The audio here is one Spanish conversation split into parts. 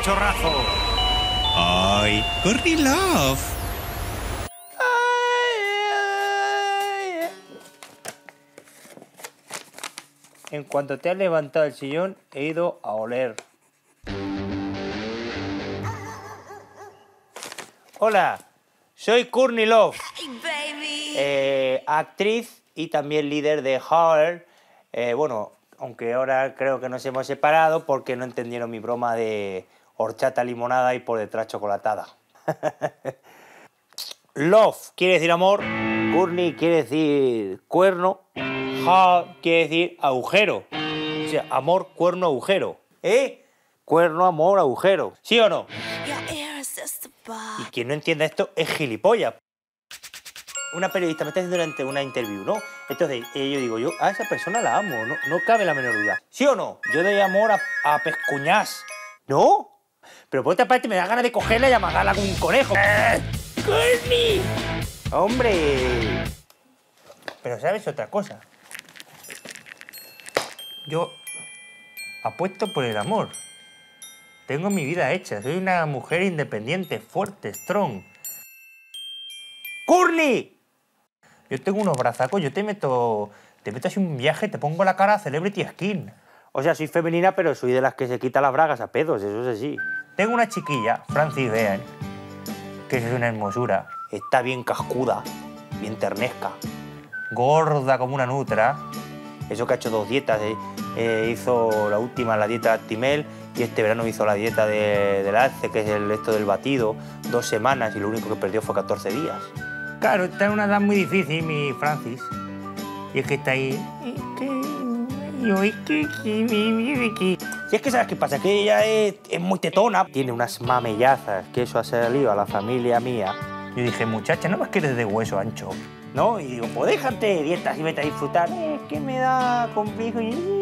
cachorrazo. ¡Ay, Courtney Love! En cuanto te has levantado del sillón, he ido a oler. Hola, soy Courtney Love, actriz y también líder de Howl. Bueno, aunque ahora creo que nos hemos separado porque no entendieron mi broma de horchata limonada y por detrás chocolatada. Love quiere decir amor, Courtney quiere decir cuerno, Howl quiere decir agujero. O sea, amor, cuerno, agujero. Cuerno, amor, agujero. ¿Sí o no? Y quien no entienda esto es gilipollas. Una periodista me está haciendo una interview, ¿no? Entonces, yo digo, yo a esa persona la amo, no cabe la menor duda. ¿Sí o no? Yo doy amor a pescuñás. ¿No? Pero por otra parte me da ganas de cogerla y amagarla como un conejo. ¡Courtney! ¡Hombre! Pero ¿sabes otra cosa? Yo apuesto por el amor. Tengo mi vida hecha. Soy una mujer independiente, fuerte, strong. ¡Courtney! Yo tengo unos brazacos, yo te meto así un viaje, te pongo la cara Celebrity Skin. O sea, soy femenina, pero soy de las que se quita las bragas a pedos, eso es así. Tengo una chiquilla, Francis Bean, que es una hermosura. Está bien cascuda, bien ternesca, gorda como una nutra. Eso que ha hecho 2 dietas, hizo la última, la dieta Actimel, y este verano hizo la dieta del alce, que es esto del batido, 2 semanas, y lo único que perdió fue 14 días. Claro, está en una edad muy difícil, mi Francis. Y es que está ahí. Si es que sabes qué pasa, que ella es muy tetona, tiene unas mamellazas, que eso ha salido a la familia mía. Yo dije, muchacha, no más que eres de hueso ancho, ¿no? Y digo, pues déjate dietas y vete a disfrutar. Es que me da complejo.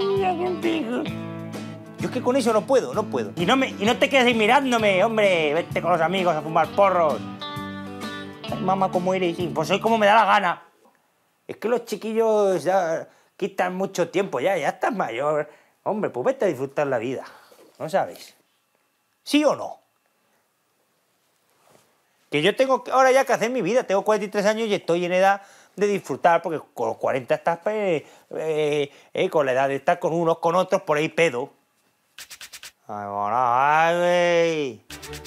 Yo es que con eso no puedo. Y no te quedes ahí mirándome, hombre. Vete con los amigos a fumar porros. Ay, mamá, ¿cómo eres? Pues soy como me da la gana. Es que los chiquillos ya quitan mucho tiempo, ya estás mayor. Hombre, pues vete a disfrutar la vida, ¿no sabes? ¿Sí o no? Que yo tengo ahora ya que hacer mi vida, tengo 43 años y estoy en edad de disfrutar, porque con los 40 estás con la edad de estar con unos, con otros, por ahí pedo. Ay,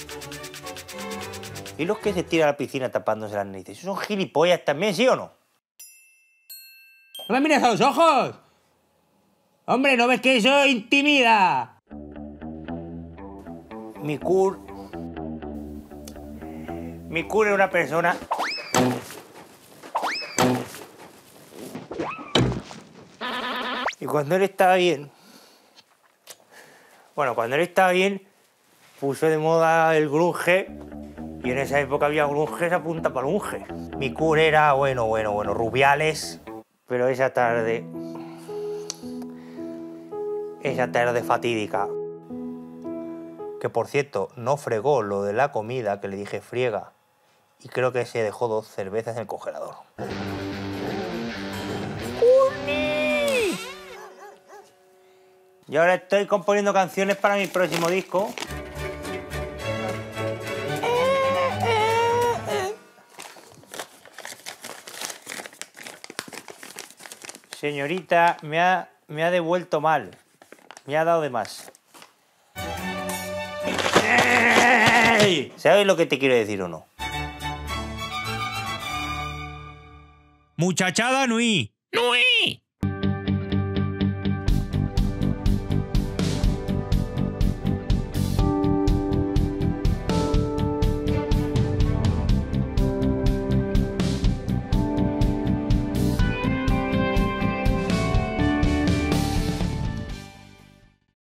¿y los que se tiran a la piscina tapándose las narices? ¿Esos son gilipollas también, sí o no? ¡No me mires a los ojos! ¡Hombre, no ves que eso intimida! Mi Kurt es una persona... Y cuando él estaba bien... Bueno, cuando él estaba bien, puso de moda el grunge, y en esa época había grunges a punta palunge. Mi Kurt era, bueno, Rubiales, pero esa tarde fatídica, que por cierto no fregó lo de la comida, que le dije friega, y creo que se dejó 2 cervezas en el congelador. ¡Courtney! Y ahora estoy componiendo canciones para mi próximo disco. Señorita, me ha devuelto mal. Me ha dado de más. ¿Sabes lo que te quiero decir o no? Muchachada Nui. ¡Nui!